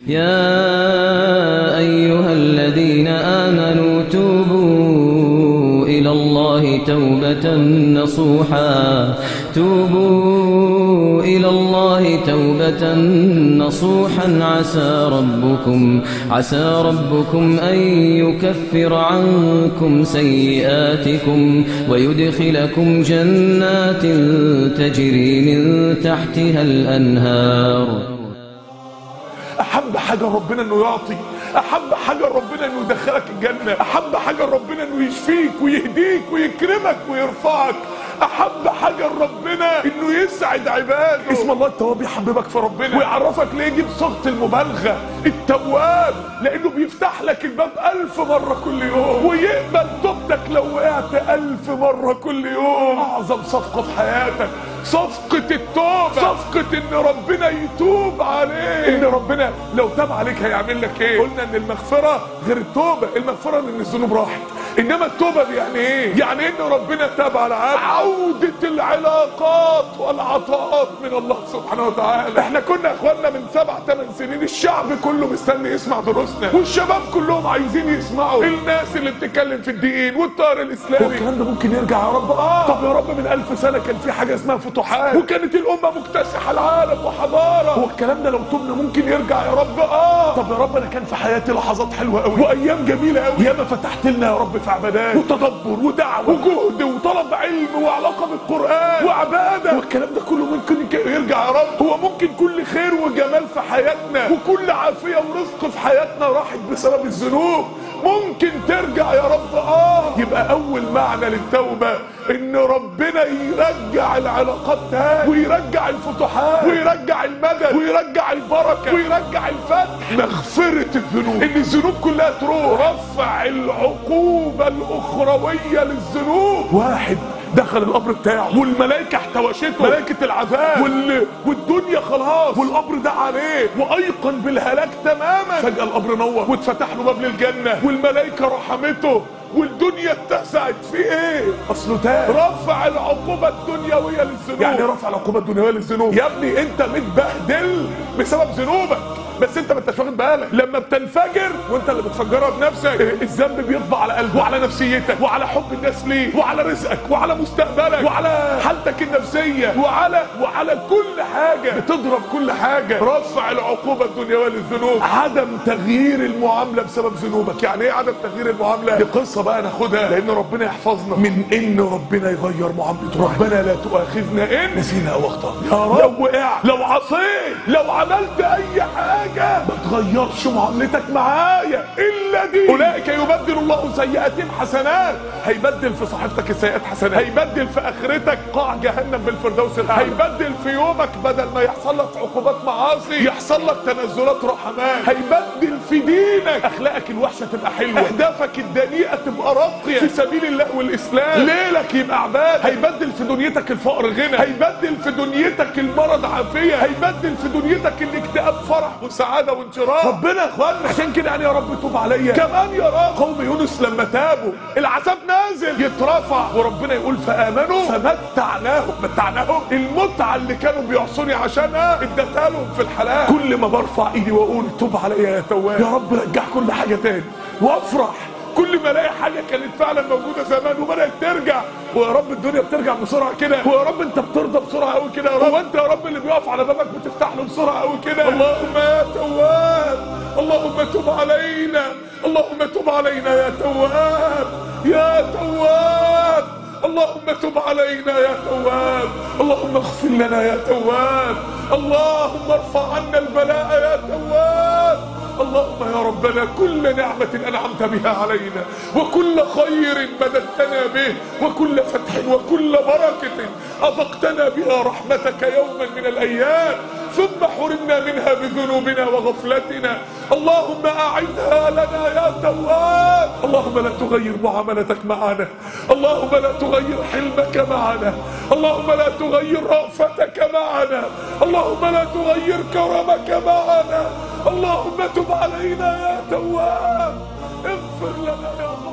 يا أيها الذين آمنوا توبوا إلى الله توبة نصوحا عسى ربكم أن يكفر عنكم سيئاتكم ويدخلكم جنات تجري من تحتها الأنهار. احب حاجه ربنا انه يعطي، احب حاجه ربنا انه يدخلك الجنه، احب حاجه ربنا انه يشفيك ويهديك ويكرمك ويرفعك، احب حاجه ربنا انه يسعد عباده. اسم الله التواب يحببك في ربنا ويعرفك ليه يجيب صيغه المبالغه التواب، لانه بيفتح لك الباب 1000 مره كل يوم ويقبل توبتك لو وقعت 1000 مره كل يوم. اعظم صفقه في حياتك صفقة التوبة، صفقة ان ربنا يتوب عليك، ان ربنا لو تاب عليك هيعمل لك ايه؟ قلنا ان المغفرة غير التوبة، المغفرة ان الذنوب راحت، انما التوبة دي يعني ايه؟ يعني ان ربنا تاب على عبد، عودة العلاقات والعطاءات من الله سبحانه وتعالى. احنا كنا يا اخواننا من 7 8 سنين الشعب كله مستني يسمع دروسنا، والشباب كلهم عايزين يسمعوا، الناس اللي بتتكلم في الدين والتيار الاسلامي. والكلام ده ممكن يرجع يا رب؟ طب يا رب من 1000 سنة كان في حاجة اسمها فتوحات وكانت الامه مكتسحه العالم وحضاره، هو الكلام ده لو تبنا ممكن يرجع يا رب؟ طب يا رب انا كان في حياتي لحظات حلوه قوي وايام جميله قوي، ياما فتحت لنا يا رب في عبادات وتدبر ودعوه وجهد وطلب علم وعلاقه بالقران وعباده، والكلام ده كله ممكن يرجع يا رب؟ هو ممكن كل خير وجمال في حياتنا وكل عافيه ورزق في حياتنا راحت بسبب الذنوب ممكن ترجع يا رب؟ يبقى اول معنى للتوبه ان ربنا يرجع العلاقات تاني ويرجع الفتوحات ويرجع المدد ويرجع البركه ويرجع الفتح، مغفره الذنوب، ان الذنوب كلها تروح، رفع العقوبه الاخرويه للذنوب. واحد دخل القبر بتاعه والملائكه احتوشته، ملائكه العذاب والدنيا خلاص، والقبر دعا عليه وايقن بالهلاك تماما، فجاه القبر نور واتفتح له باب للجنه والملائكه رحمته والدنيا اتسعت. في ايه؟ اصله تاب، رفع العقوبه الدنيويه للذنوب. يعني رفع العقوبه الدنيويه للذنوب يا ابني؟ انت متبهدل بسبب ذنوبك بس انت ما انتش واخد بالك، لما بتنفجر وانت اللي بتفجرها بنفسك الذنب بيطبع على قلبك وعلى نفسيتك وعلى حب الناس ليك وعلى رزقك وعلى مستقبلك وعلى حالتك النفسيه وعلى كل حاجه، بتضرب كل حاجه. رفع العقوبه الدنيويه للذنوب، عدم تغيير المعامله بسبب ذنوبك. يعني ايه عدم تغيير المعامله؟ دي قصه بقى ناخدها لان ربنا يحفظنا من ان ربنا يغير معاملته. ربنا لا تؤاخذنا ان نسينا او اخطانا، يا رب لو وقعت لو عصيت لو عملت اي حاجه ما تغيرش معاملتك معايا الا دي. اولئك يبدل الله سيئاتهم حسنات، هيبدل في صحيفتك السيئات حسنات، هيبدل في اخرتك قاع جهنم بالفردوس الاعلى، هيبدل في يومك بدل ما يحصل لك عقوبات معاصي يحصل لك تنزلات رحمات، هيبدل في دينك اخلاقك الوحشه تبقى حلوه، اهدافك الدنيئه تبقى راقيه في سبيل الله والاسلام، ليلك يبقى عباده، هيبدل في دنيتك الفقر غنى، هيبدل في دنيتك المرض عافيه، هيبدل في دنيتك الاكتئاب فرح وسعاده وانشراح. ربنا يا اخوانا عشان كده يعني يا رب توب عليا. كمان يا رب قوم يونس لما تابوا العذاب نازل يترفع وربنا يقول فامنوا فمتعناهم المتعه اللي كانوا بيعصوني عشانها اديتها لهم في الحلال. كل ما برفع ايدي واقول توب عليا يا تواب يا رب رجع كل حاجه تاني وافرح كل ما الاقي حاجه كانت فعلا موجوده زمان وبدات ترجع. ويا رب الدنيا بترجع بسرعه كده، ويا رب انت بترضى بسرعه قوي كده يا رب، وانت يا رب اللي بيقف على بابك بتفتح له بسرعه قوي كده. اللهم يا تواب اللهم تب علينا، اللهم تب علينا يا تواب يا تواب، اللهم تب علينا يا تواب، اللهم اغفر لنا يا تواب، اللهم ارفع عنا البلاء يا تواب. اللهم يا ربنا كل نعمة أنعمت بها علينا وكل خير مددتنا به وكل فتح وكل بركة أذقتنا بها رحمتك يوما من الأيام ثم حرمنا منها بذنوبنا وغفلتنا، اللهم أعدها لنا يا تواب. اللهم لا تغير معاملتك معنا، اللهم لا تغير حلمك معنا، اللهم لا تغير رأفتك معنا، اللهم لا تغير كرمك معنا، اللهم تب علينا يا تواب، اغفر لنا يا الله.